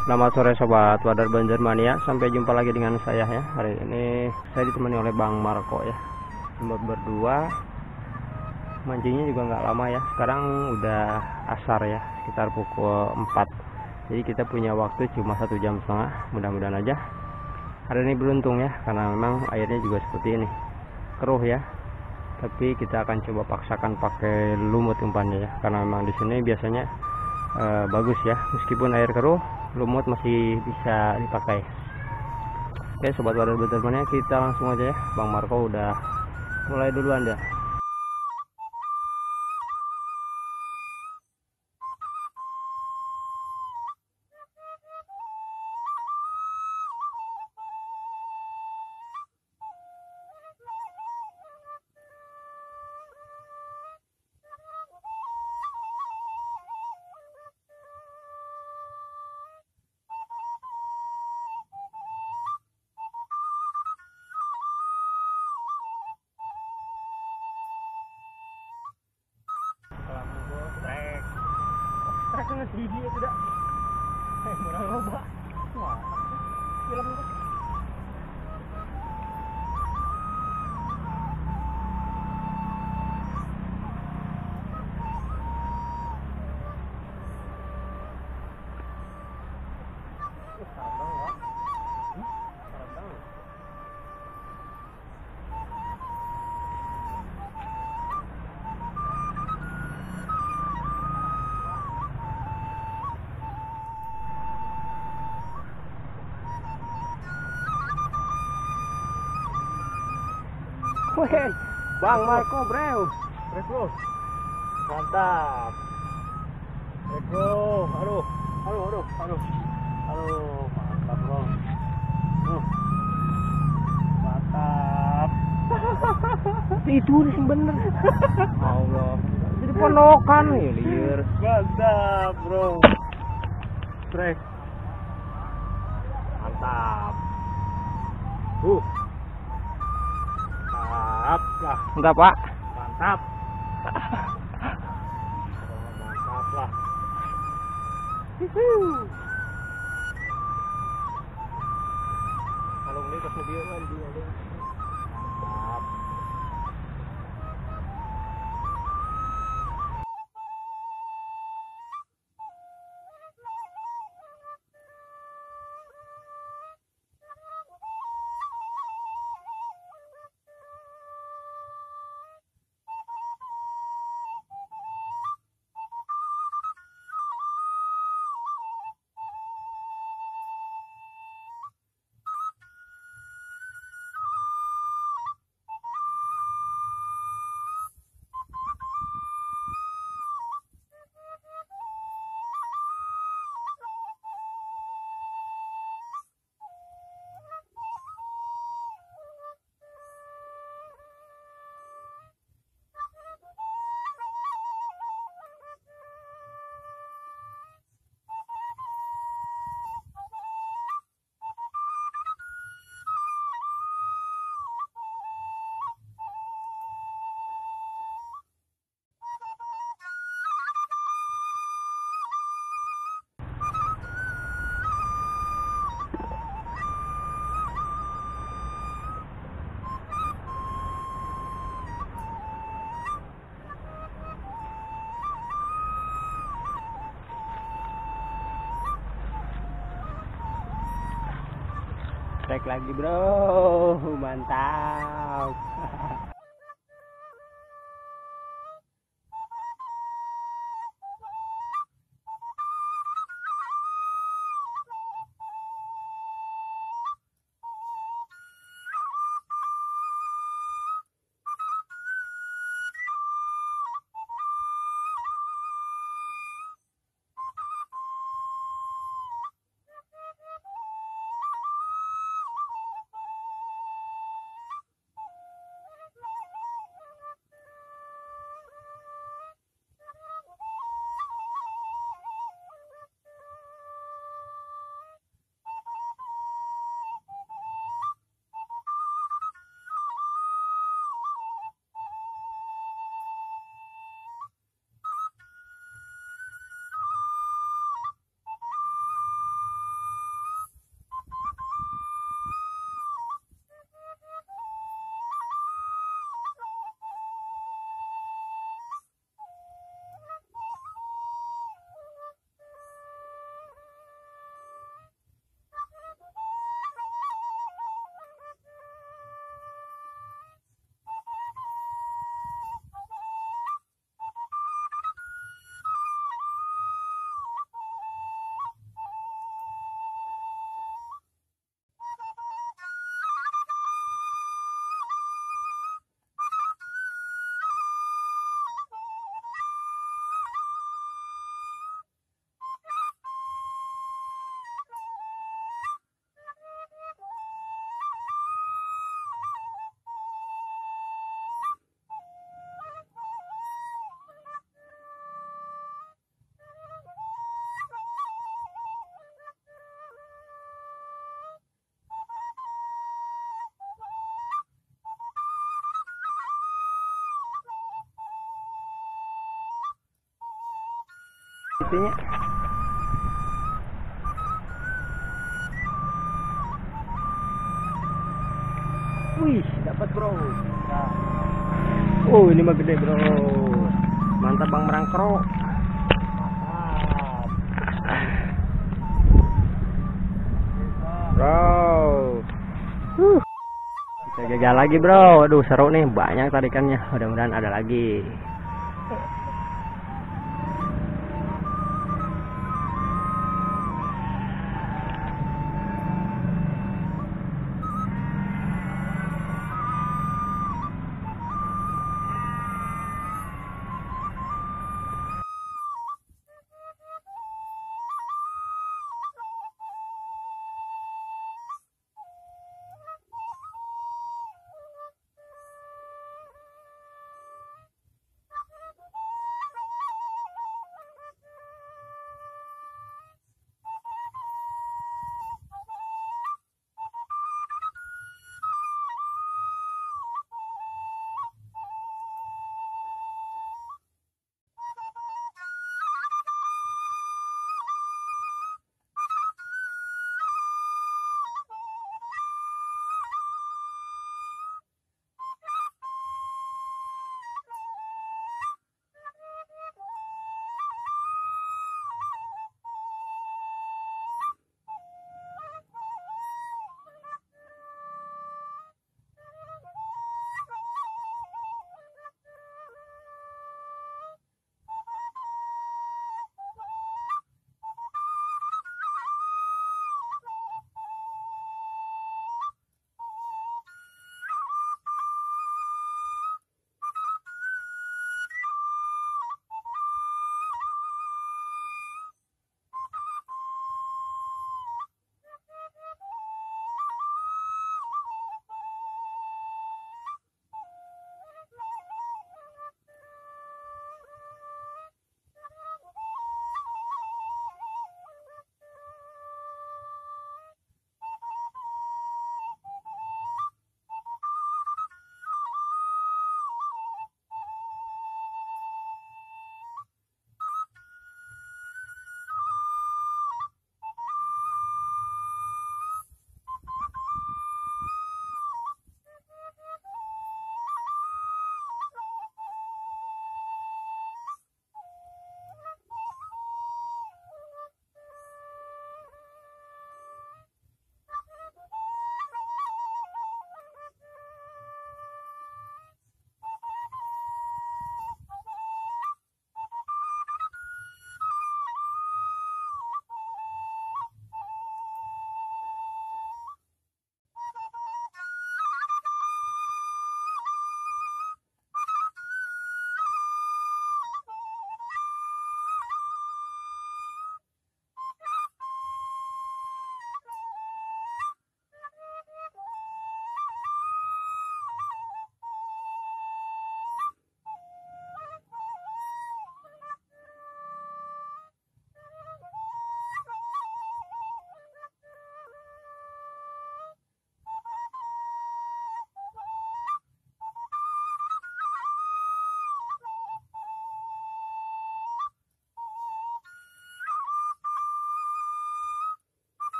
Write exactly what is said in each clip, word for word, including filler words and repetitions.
Selamat sore sobat Wadar Banjarmania. Sampai jumpa lagi dengan saya ya. Hari ini saya ditemani oleh Bang Marco ya. Cuma berdua. Mancingnya juga nggak lama ya. Sekarang udah asar ya, sekitar pukul empat. Jadi kita punya waktu cuma satu jam setengah. Mudah-mudahan aja hari ini beruntung ya, karena memang airnya juga seperti ini, keruh ya. Tapi kita akan coba paksakan pakai lumut umpannya ya, karena memang di sini biasanya uh, bagus ya, meskipun air keruh, lumut masih bisa dipakai. Oke sobat Wadar Banjarmania, kita langsung aja ya. Bang Marco udah mulai duluan ya. Trek di dia sudah. Eh, murah loba. Wah, film itu. Sarang ya. Hmm? Sarang. Weh, Bang Marco bro, bro, mantap, bro, aduh, aduh, aduh, aduh, aduh, mantap bro, uh, mantap, itu sih bener, Allah, jadi ponokan nih liar, mantap bro, brek, mantap, uh. Mantap lah. Enggak pak. Mantap. Mantap lah. Kalau ini pas mobil kan dia ada. Mantap. Trek lagi bro, mantap. buktinya. Wih, dapat bro. Oh, ini mah gede bro. Mantap Bang Merangkro. Bro. Uh. Kita gagal lagi bro. Aduh seru nih, banyak tarikannya. Mudah-mudahan ada lagi.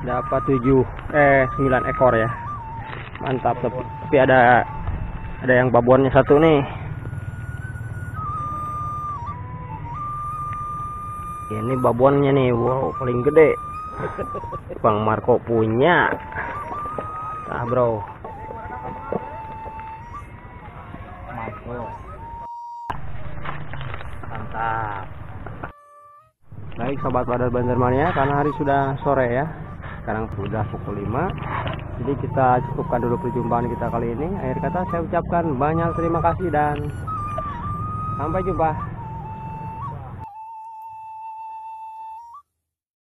dapat tujuh eh sembilan ekor ya, mantap. Tapi, tapi ada ada yang babonnya satu nih. Ini babonnya nih, wow, paling gede. Bang Marco punya. Nah bro, mantap. Baik sobat Badar Banjarmania, karena hari sudah sore ya, sekarang sudah pukul lima, jadi kita cukupkan dulu perjumpaan kita kali ini. Akhir kata saya ucapkan banyak terima kasih dan sampai jumpa.